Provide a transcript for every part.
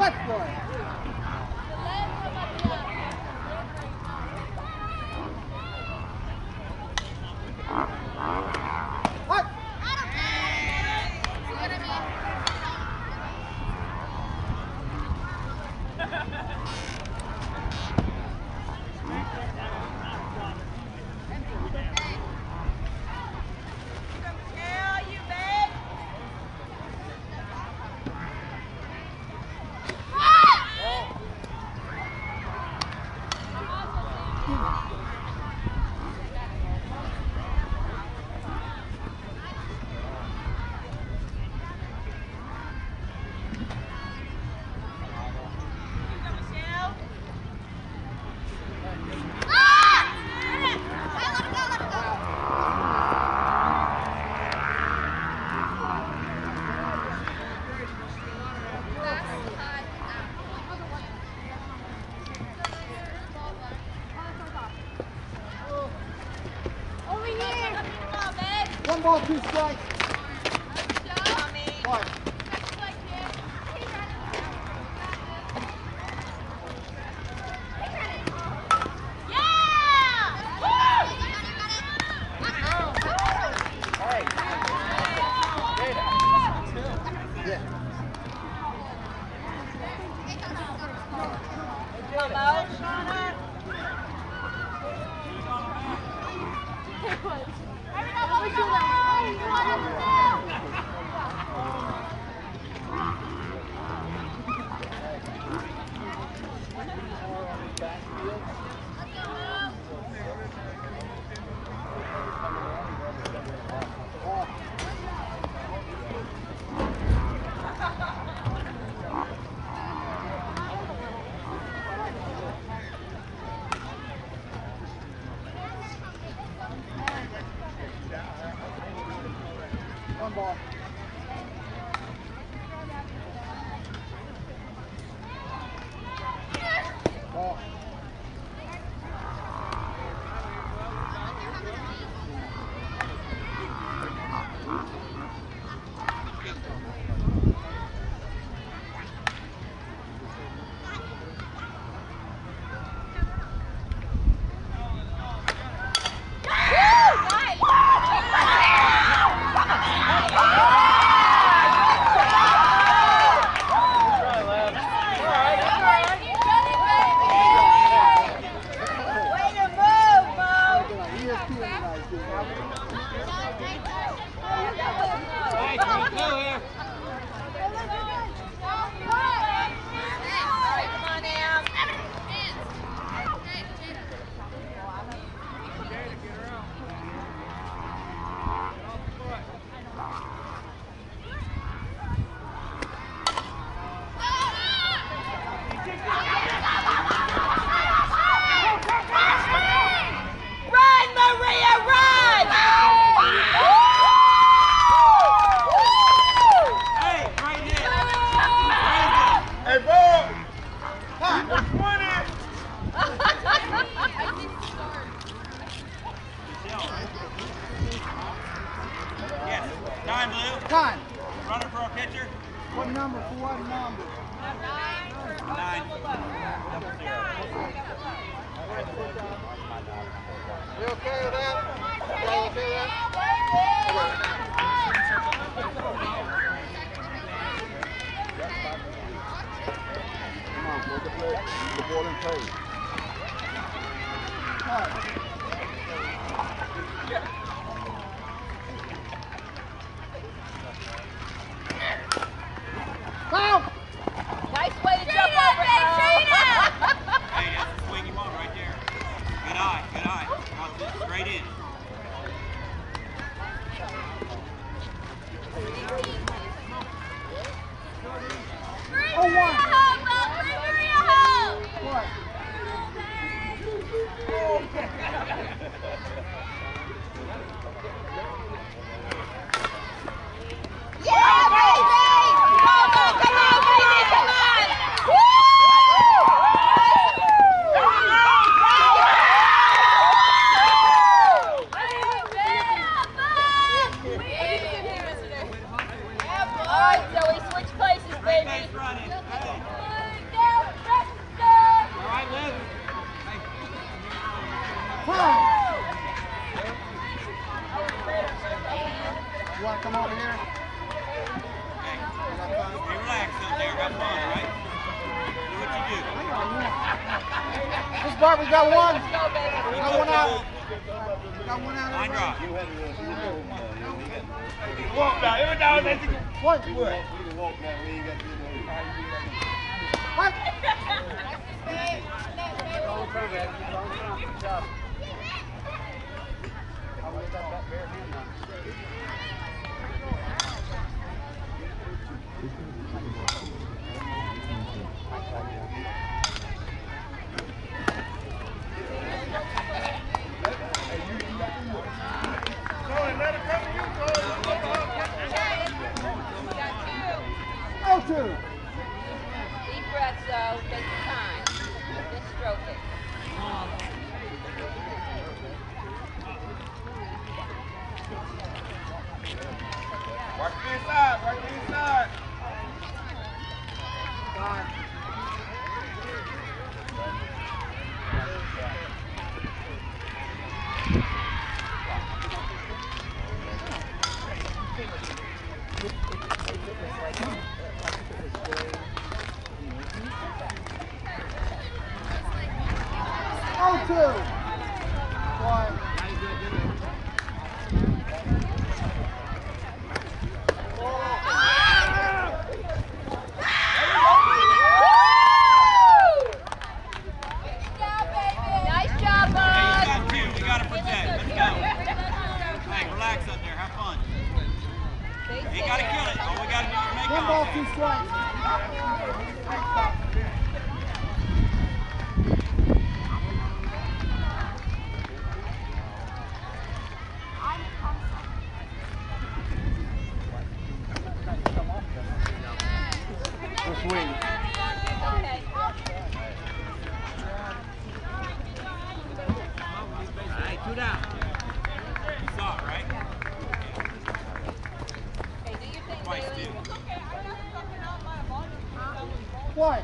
One ball, 2 strikes. What? One ball. Ball. Time, Blue. Time. Runner for our pitcher. What number? For what number? 9. You okay with that? You okay with that? Come on, put the ball in play. Come! Nice way to jump over it, Hey, that's the swing you want right there. Good eye, good eye. Watch this, straight in. Oh, one! What? You want to come over here? Hey, stay relaxed out there. Have fun, right? Do what you do. This Bart, we got one. Let's go, baby. We got one out. Got one out. Line drop. Walk now. Every now and then you can What? we can walk now. We ain't got to do no. What? Don't come back. Good job. I'll let that bare hand now. Deep breaths, though. Take your time. Just stroke it. Work the inside. Work the inside. Oh, two. One. Nice job, bud. Hey, you got two. You got to protect. Let's go. Hey, relax out there. Have fun. You ain't got to kill it. All we got to do is make One ball, contact. two strikes. We'll swing. Okay. All right, two down. You saw it, right? Okay, do your thing, Twice, Bailey. dude. What?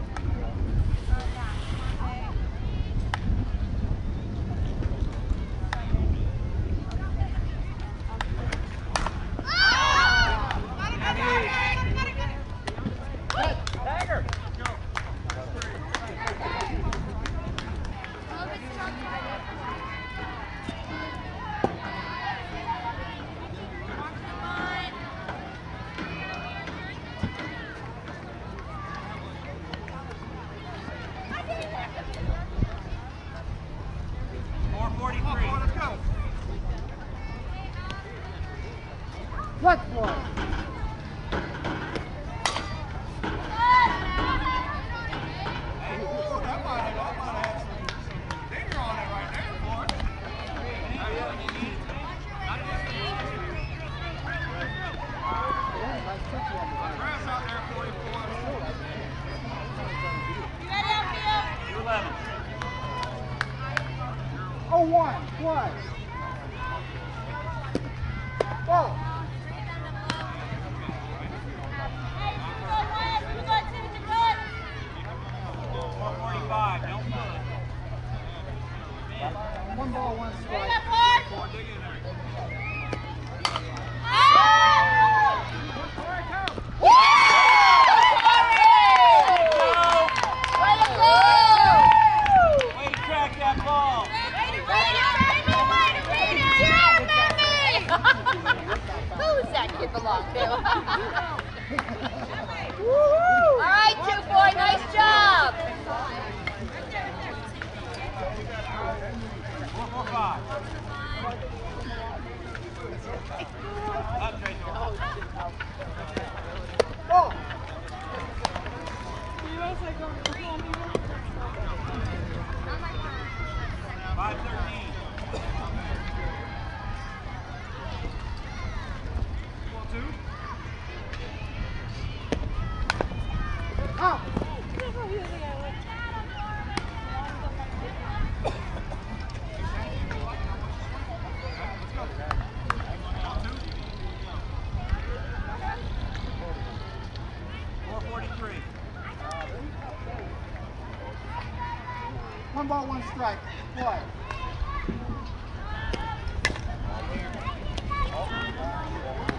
Let's play. Oh, one, twice. Oh. One ball, one strike. Way to track that ball. Who's that kid belong to? All right, 2-boy, nice job. 4-4-5. Up, Tracy. Oh. 5-13. Out. One ball, one strike. Play.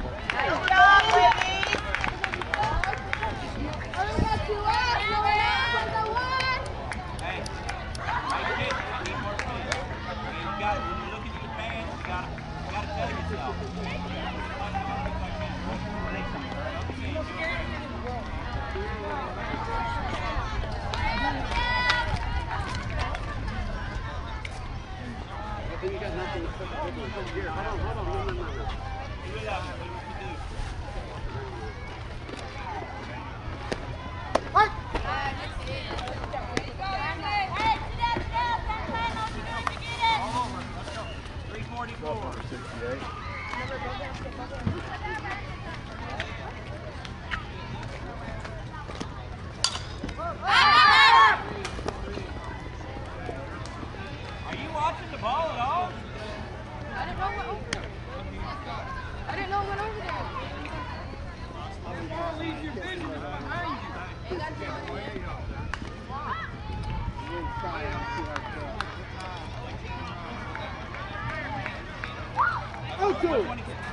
Oh, two.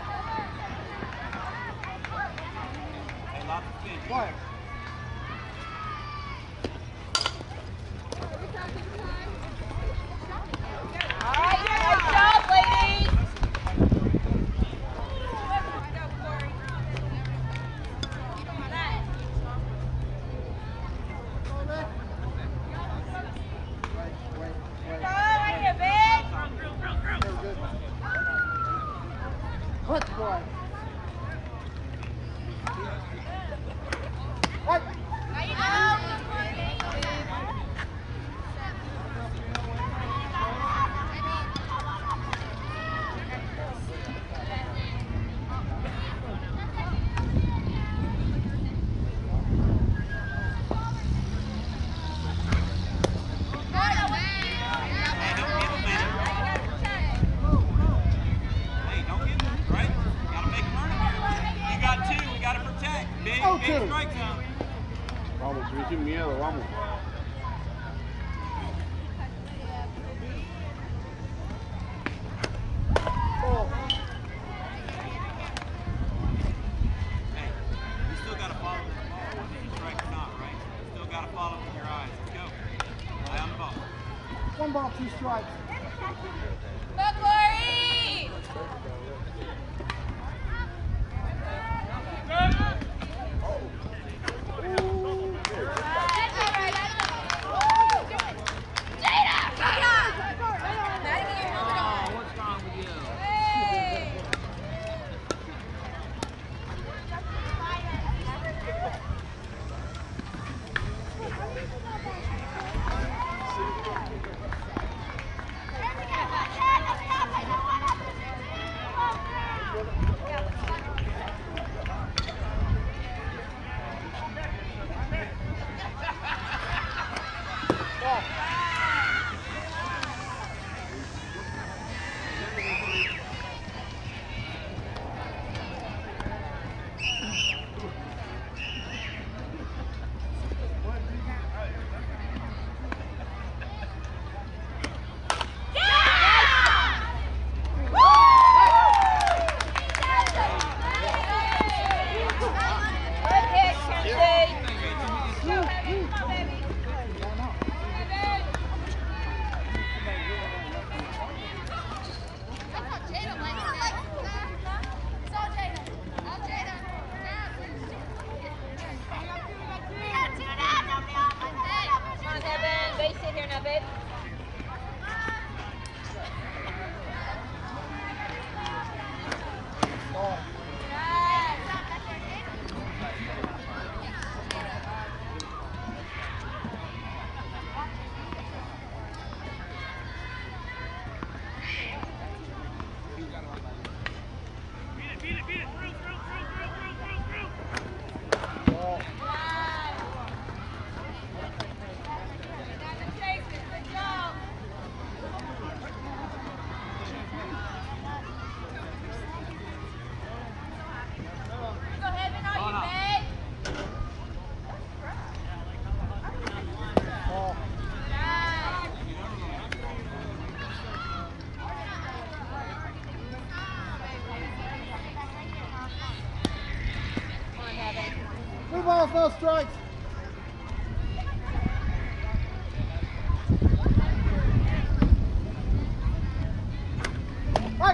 Hey, lots of spin. Quiet. All right, nice job, ladies. What boy? What? Strike zone. Vamos, sin miedo, vamos. Hey, you still got to follow the ball, whether you strike or not, right? You still got to follow with your eyes. Let's go. Eye on the ball. 1 ball, 2 strikes. Go, Corey! balls, no strikes. Right.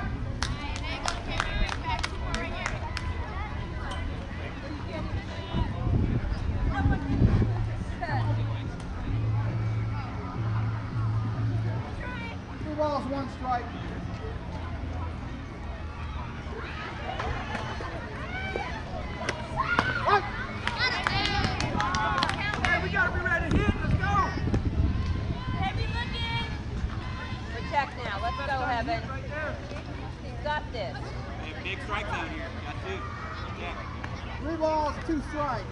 2 balls, 1 strike. Got this. Hey, big strike zone here. Got 2. Check. 3 balls, 2 strikes.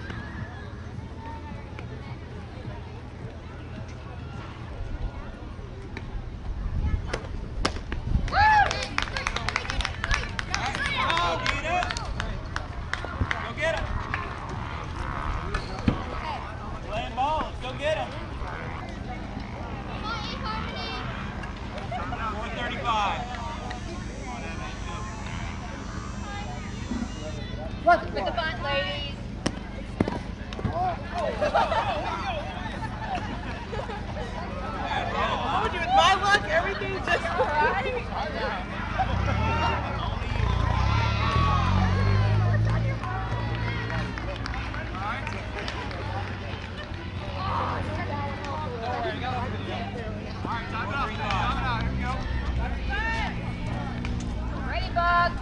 With the bunt, ladies. I told you, with my luck, everything's just right. Ready, Bug.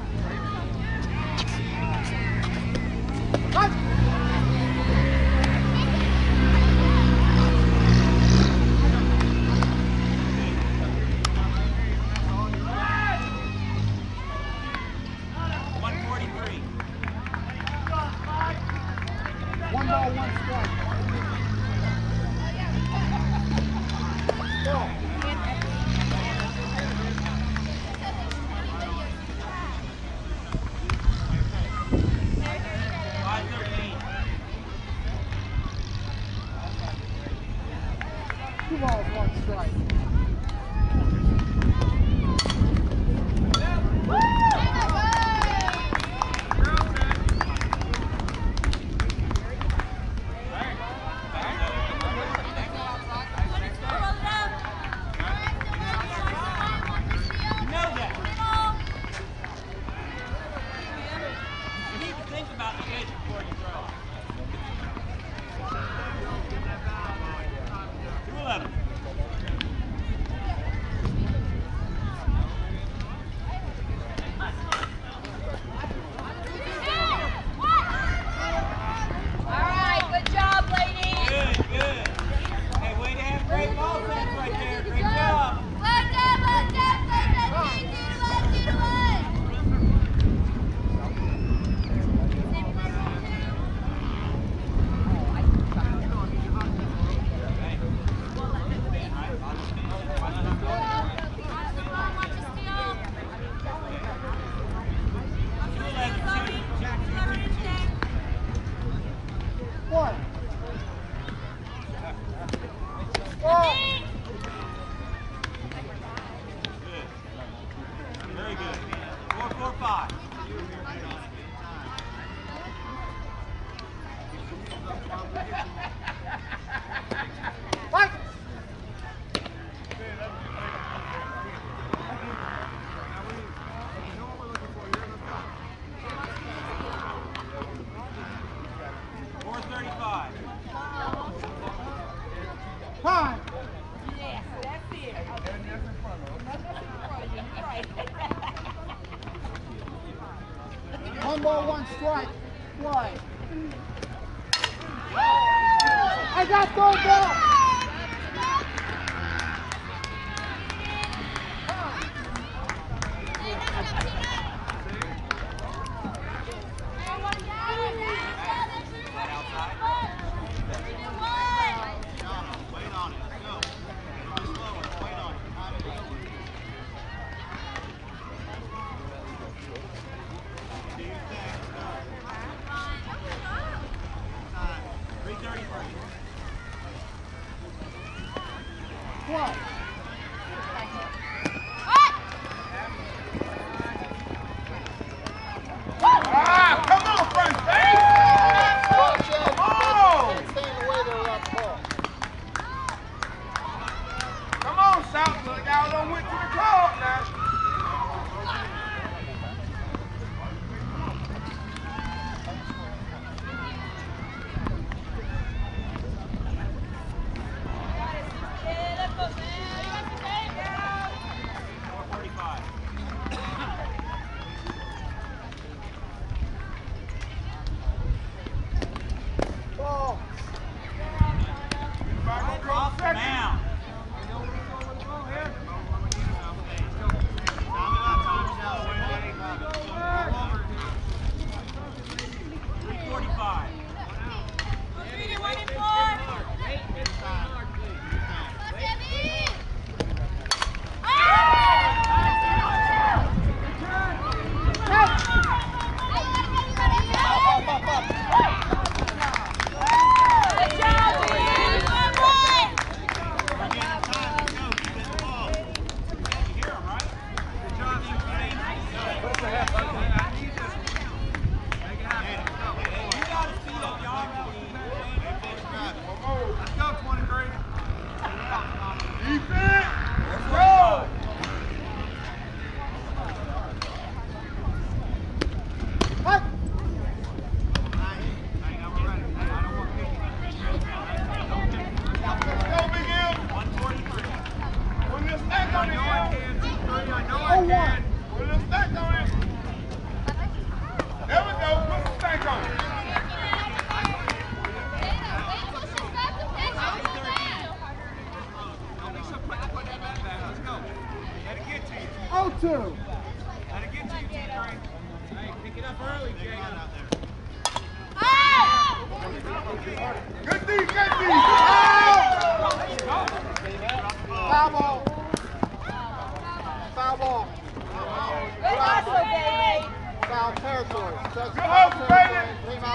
One ball, one strike. Play. I got third down. Man.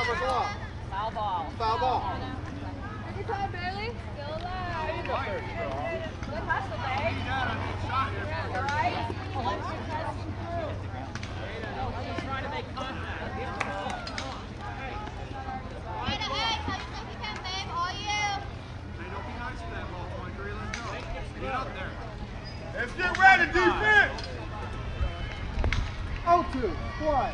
versus what? Foul ball. Foul ball. Good time, Bailey. Still alive. Good hustle, babe. All right. He's trying to make contact. Let's get ready, defense! 0-2. What?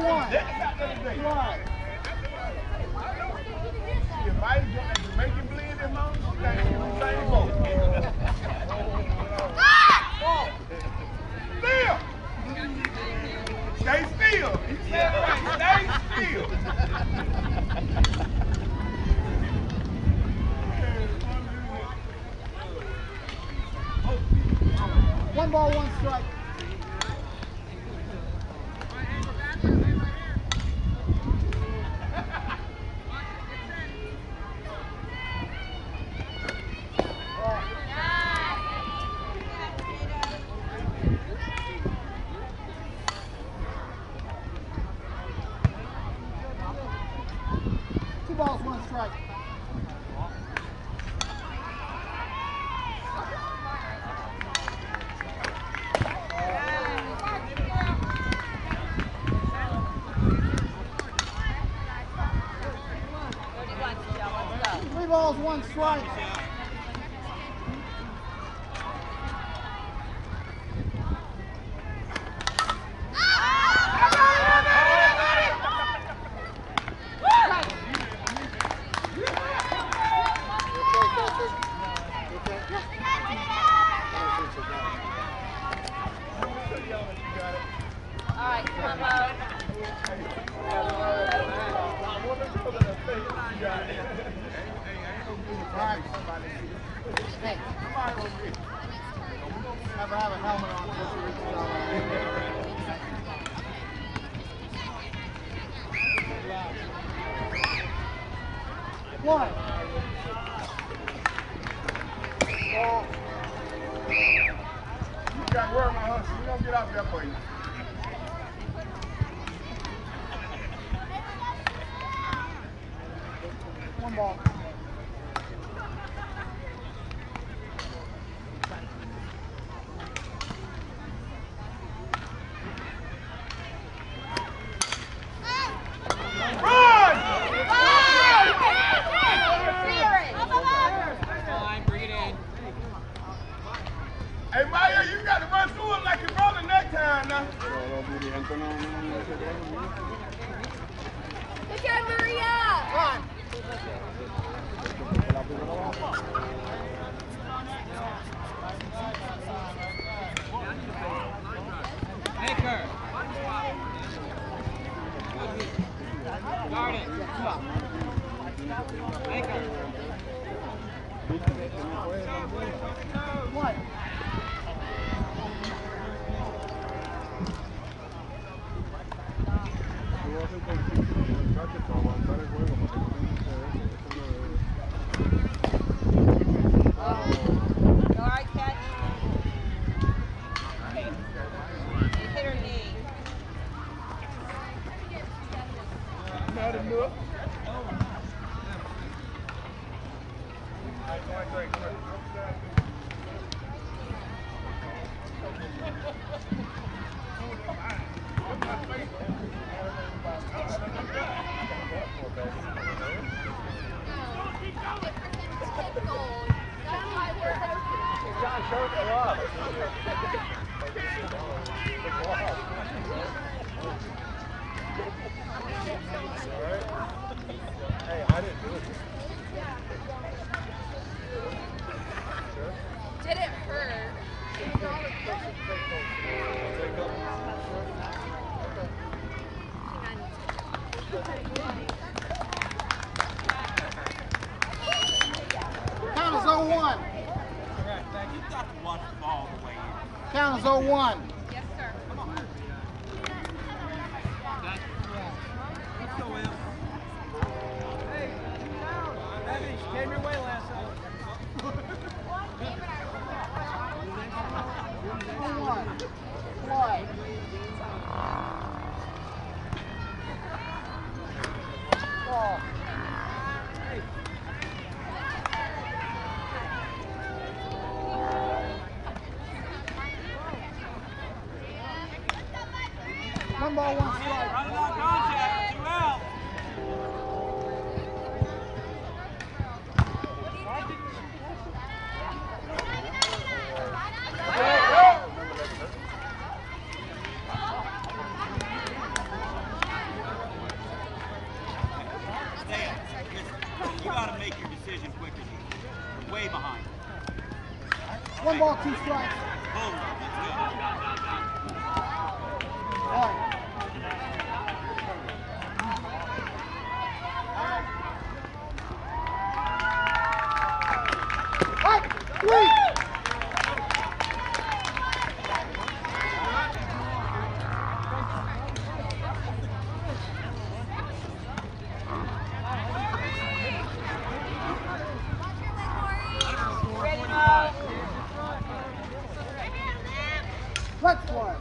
one. Right. If I make it bleed in my same boat. Still. Stay still. He said right. Stay still. One ball, one strike. Two balls, one strike. Three balls, one strike. Hey, never have a helmet on until she reaches out. One. You got to worry, my hustle. We're going to get out there for you. One ball. Hey, Maya, you got to run through him like your brother next time now. Good job, Maria! Run. Baker. Guard it. Baker. One. All right, catch. You hit her knee. Did it hurt? Count is 0-1. You've got to watch the ball the way you. Count is 0-1. Yes, sir. Come on. Let's go, Will. Hey, Evans, she came your way last time. 1. Play. Ball. One ball, one strike. Running on contact, 2 out. ball, 2 strikes. Boom. Let's go. All right. Three. Let's one.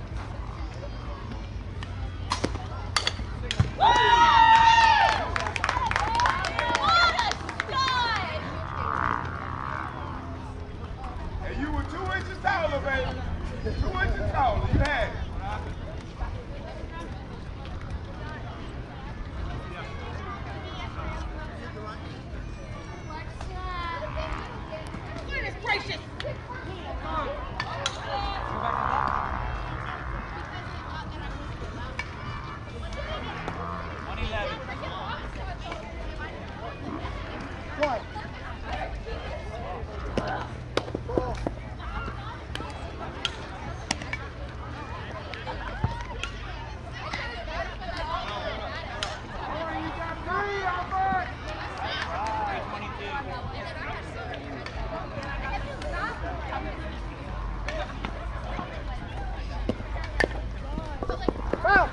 And you were 2 inches taller, baby. 2 inches taller. You had it. Goodness gracious. 111. One. Foul.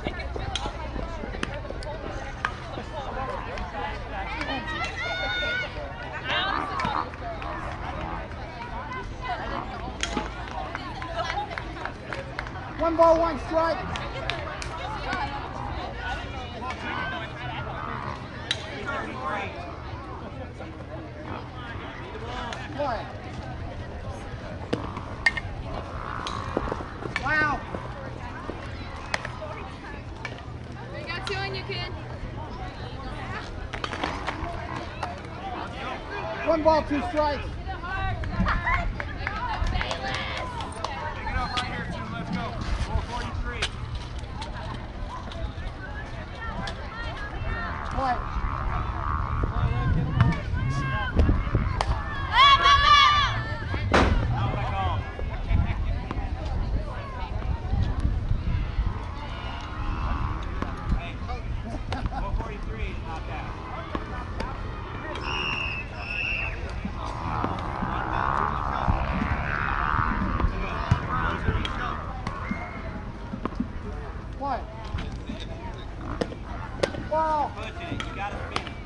One ball, 1 strike. One. Wow. We got 2 on you, kid. 1 ball, 2 strikes. Pick it up right here, too. Let's go. 443. One. Not what I call. Hey, 443 is not that. One. Ball. Pushing it. You got to spin it.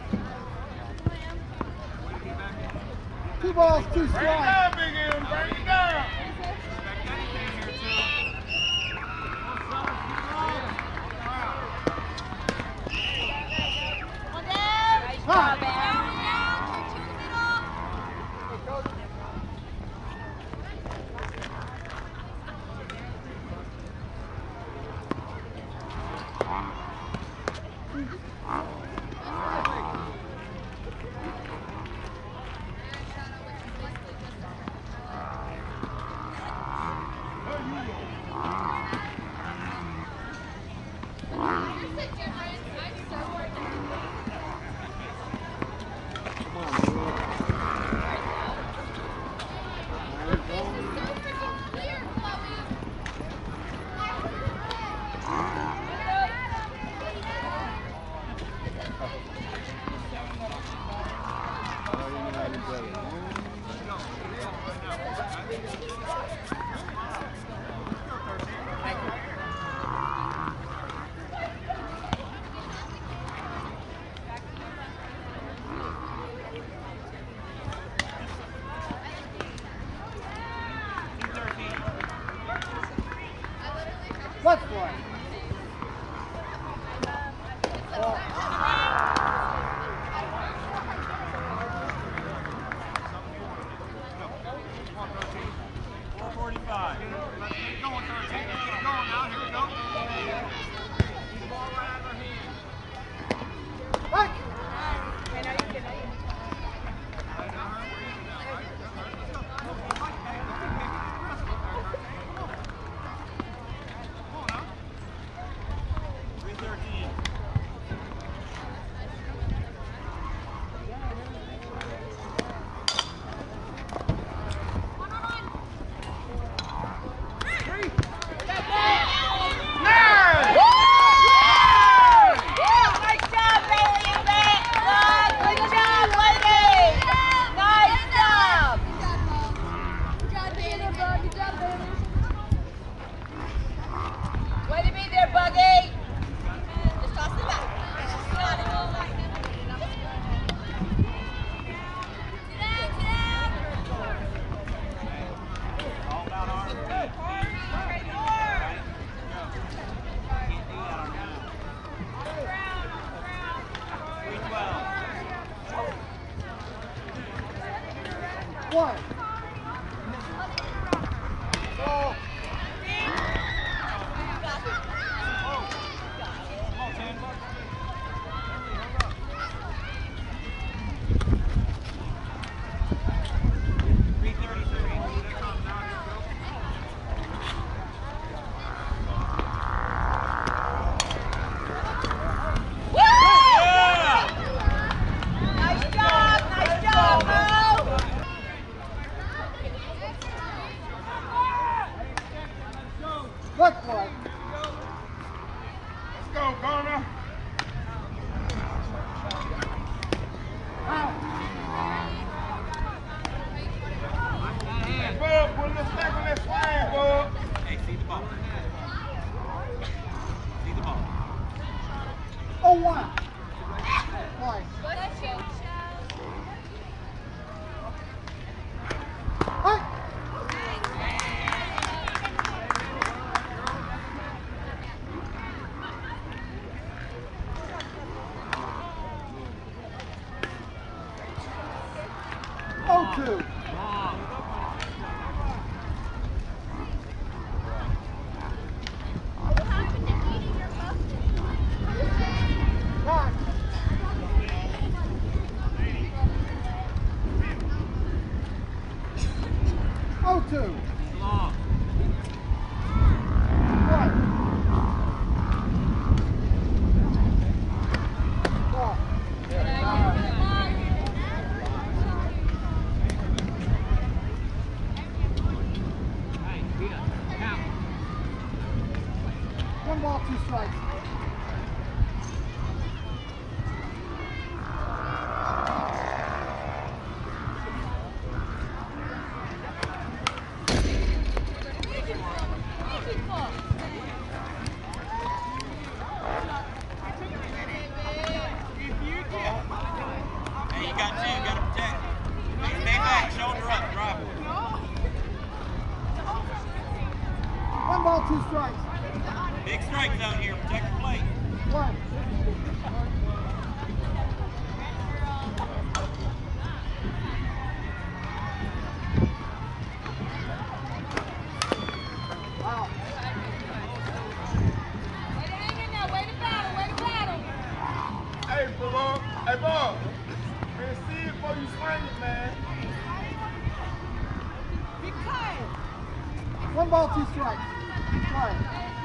2 balls, 2 Bring it strikes. down, Big M. Bring it down. Expect anything here, too. Let's one. See the ball. 0-1. Play. Hey. Oh, 2. Oh, 2. Long. What? Ball. One ball, 2 strikes. Hey, you got 2. You got to protect. Stay back. Shoulder up. Drive it. 1 ball, 2 strikes. Big strike zone here. Protect the plate. 1. Wow. Hey, Bob. Hey, Bob. Man, see it before you swing it, man. 1 ball, 2 strikes. Play.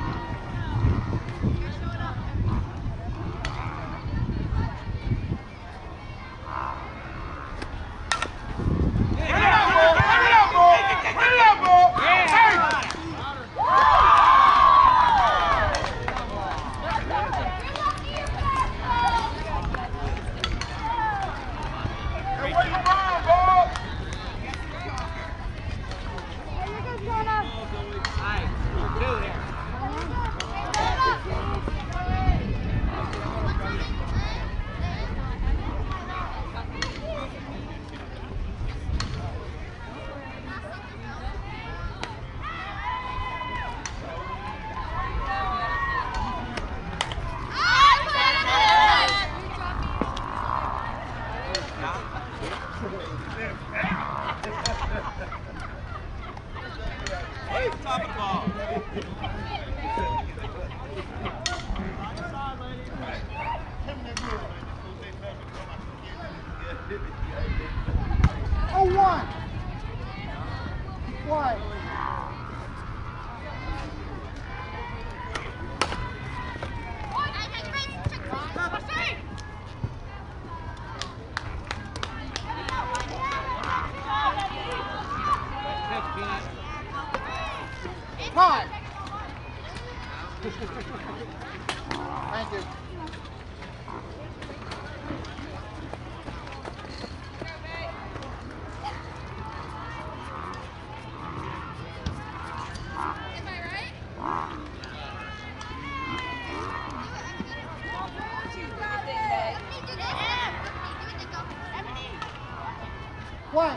Top of the ball. Oh, 1. Play. Time. Thank you. Play.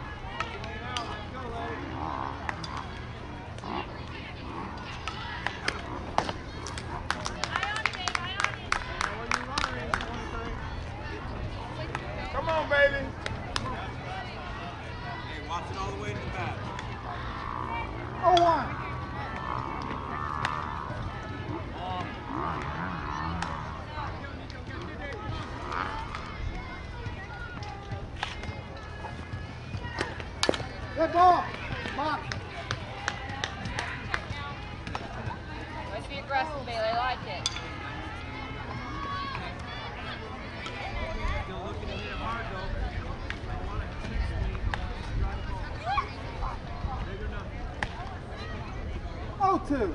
Come on, baby. Hey, watch it all the way to the back. Oh, 1. Good ball. Box. Let's be aggressive, Bailey. I like it. Still looking to hit him hard, though. Oh, 2.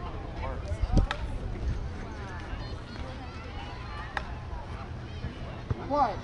Play.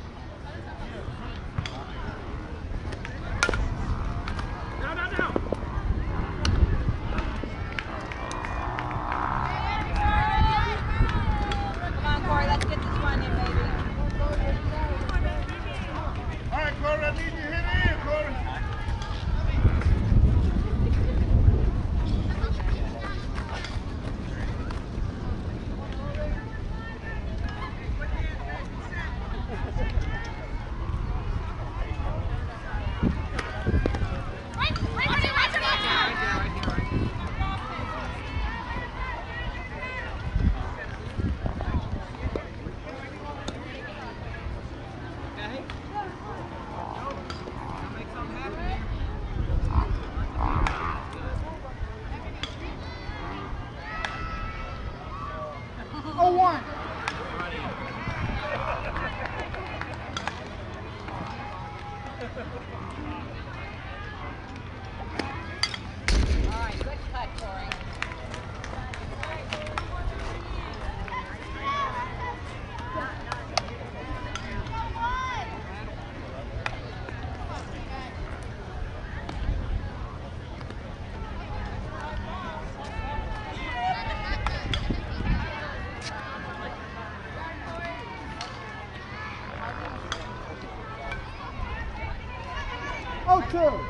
two.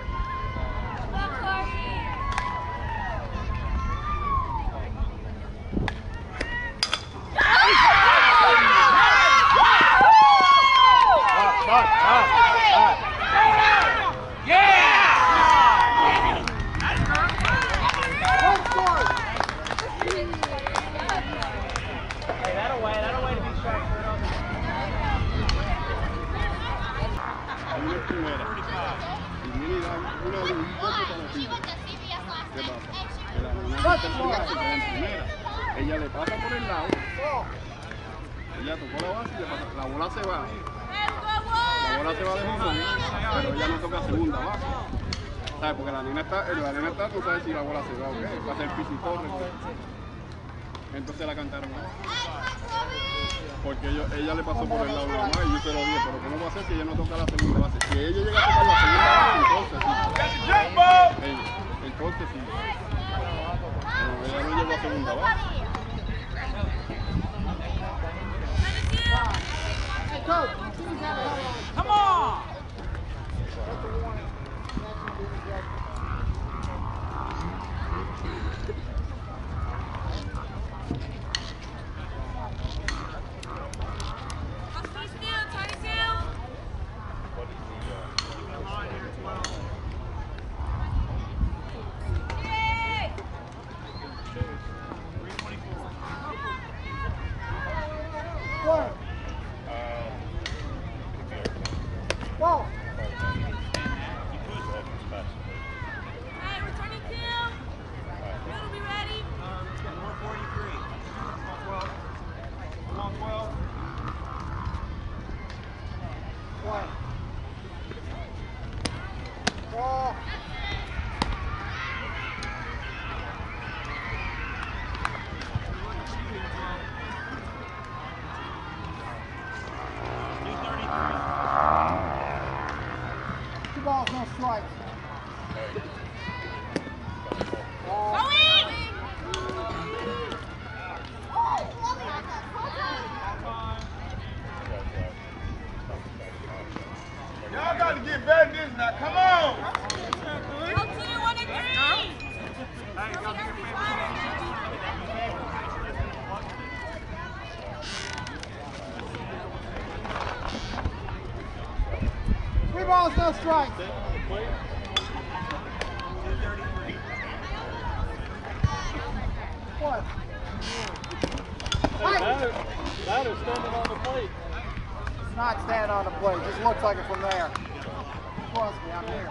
Ella le pasa por el lado, ella tocó la base y le pasa, la bola se va. La bola se va de jugón, pero ella no toca segunda base. ¿Sabes? Porque la nena está, tú sabes si la bola se va o qué, va a ser piscitorre. Entonces la cantaron ahí. Porque ella le pasó por el lado nada más y yo se lo dije, pero ¿cómo va a ser si ella no toca la segunda base? Si ella llega a tocar la segunda base, entonces sí. Entonces sí. No, ella no llegó a segunda base. Come on! Y'all got to get better than this now. Come on. Three balls, no strikes. What? That is standing on the plate. It's not standing on the plate. It just looks like it from there. Trust me, I'm here.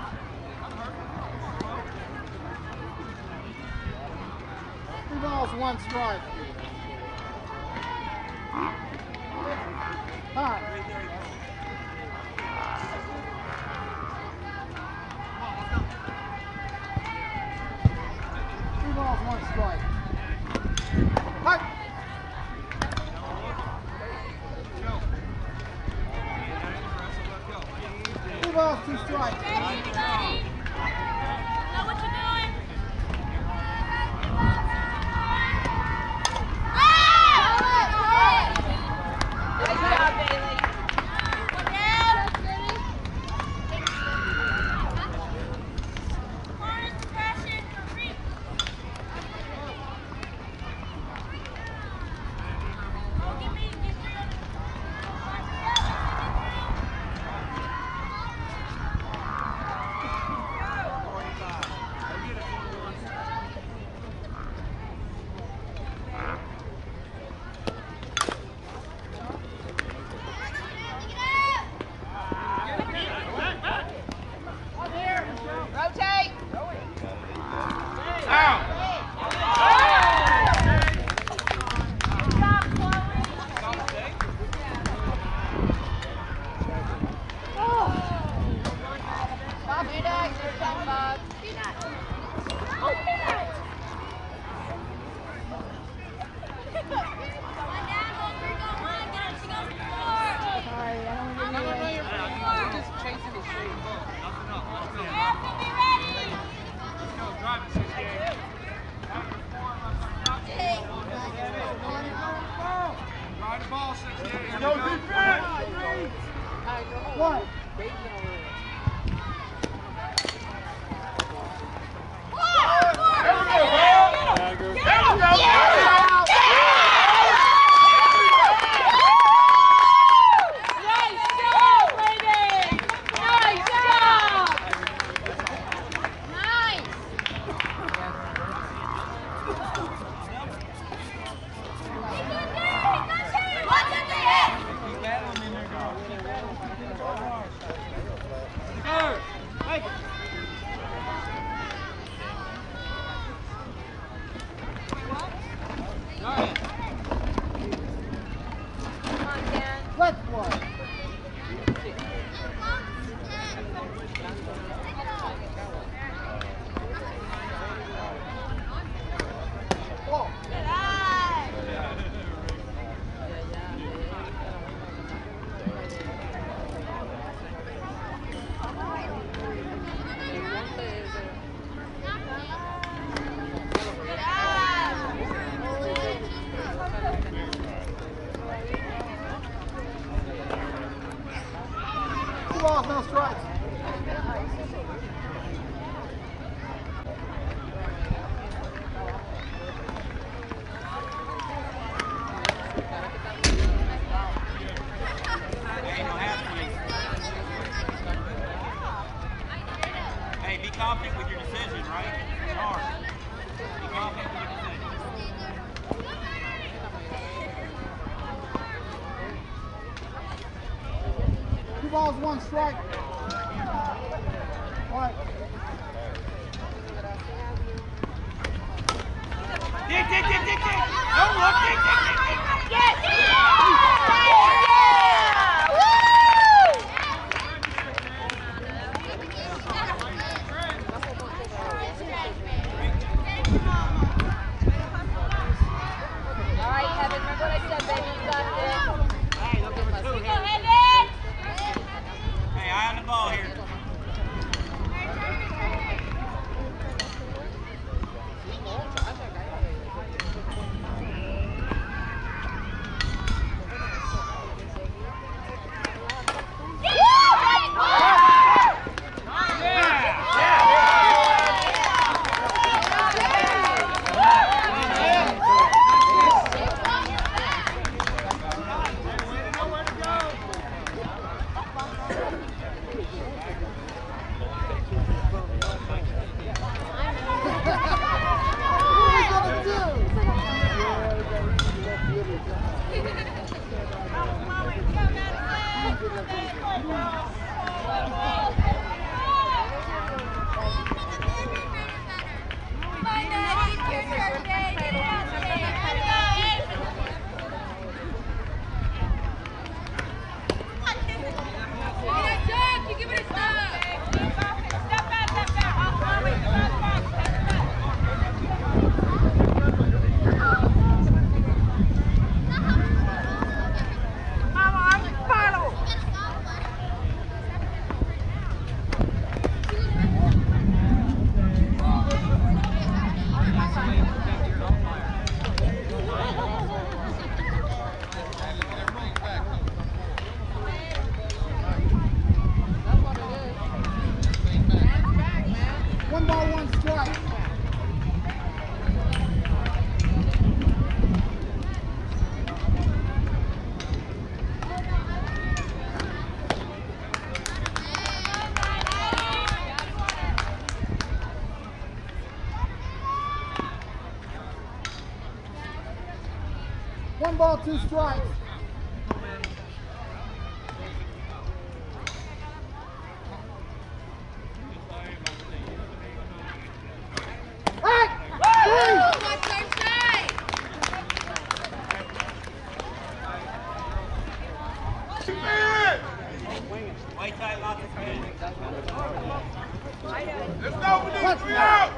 Three balls, one strike. Time. Three balls, one strike. Hi. Three balls, two strikes. Know what you're doing? Nice job, Bailey. Rotate. Out. Stop peanuts. You're talking about peanuts. Oh, peanuts. Just chasing his shoe. Drive it, 68. Ride the ball, 68. No defense. One. balls, 1 strike. Right. Dick, dick, dick, dick, dick. Don't look, dick, dick, dick, dick. Yes! All right, Kevin, remember what I said, baby. You got this. Hey, look number 2 here. Hey, eye on the ball here. One ball, 2 strikes. White tight, lots of spin. Let's go with this. We out.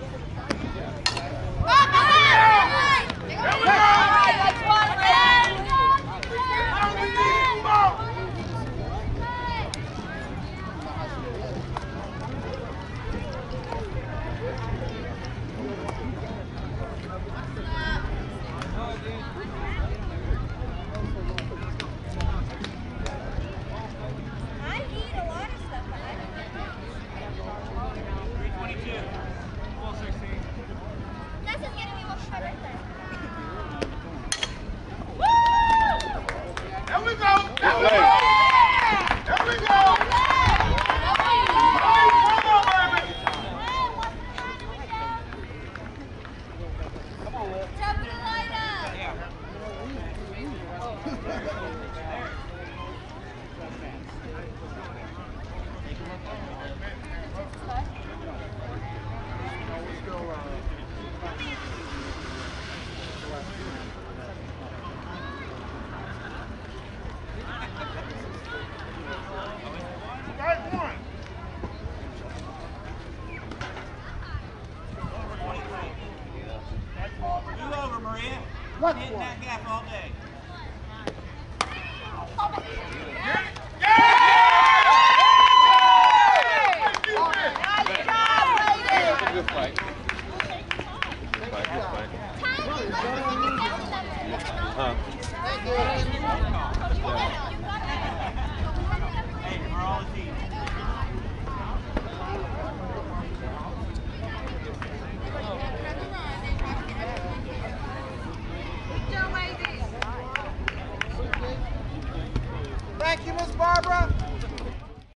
Hitting that gap all day. Good fight. Good fight. Huh? Hey, we're all a team. Thank you, Miss Barbara.